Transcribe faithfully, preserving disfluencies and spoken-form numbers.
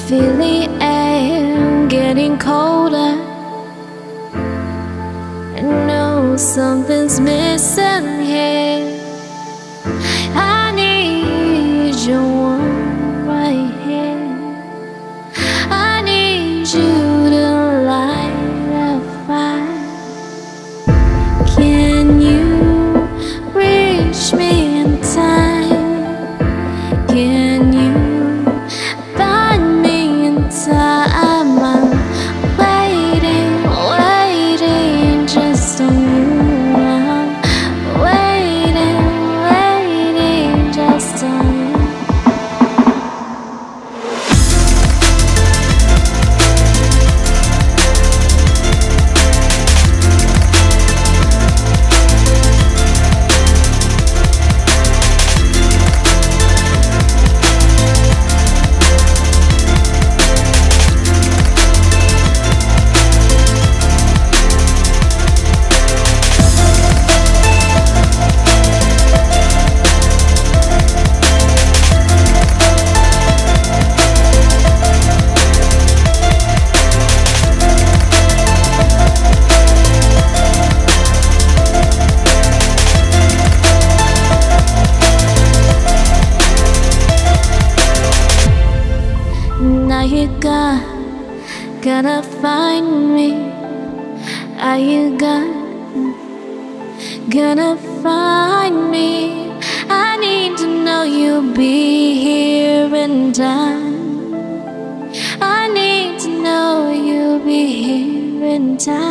feel the air getting colder. I know something's missing here. I need your warmth right here. I need you to light a fire. Can you reach me in time? Can you find me in time? I'm waiting, waiting just on you. I'm waiting, waiting just on you. Now you got, gonna find me. Are you gonna, gonna find me? I need to know you'll be here in time. I need to know you'll be here in time.